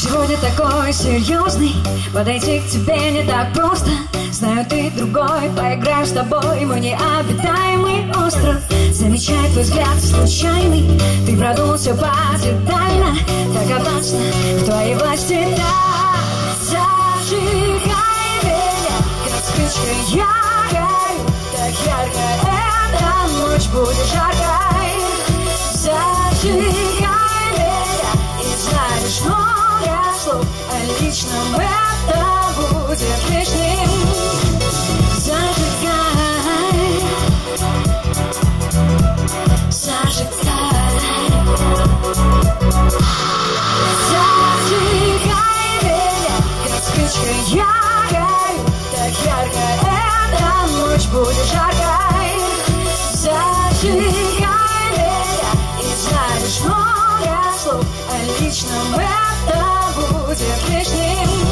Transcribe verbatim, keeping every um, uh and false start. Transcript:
Сегодня такой серьезный, подойти к тебе не так просто. Знаю, ты другой, поиграю с тобой, мой необитаемый остров. Замечай твой взгляд случайный, ты продумался по-детально. Так опасно в твоей власти, да. Зажигай меня, как спичка я горю. Так ярко эта ночь будет жаркой. Зажигай меня и знаешь много слов о личном, это будет лишним. Зажигай, зажигай, зажигай меня, как спичка я горю. Так ярко эта ночь будет жаркой. Зажигай меня и знаешь много слов о личном, это будет лишним.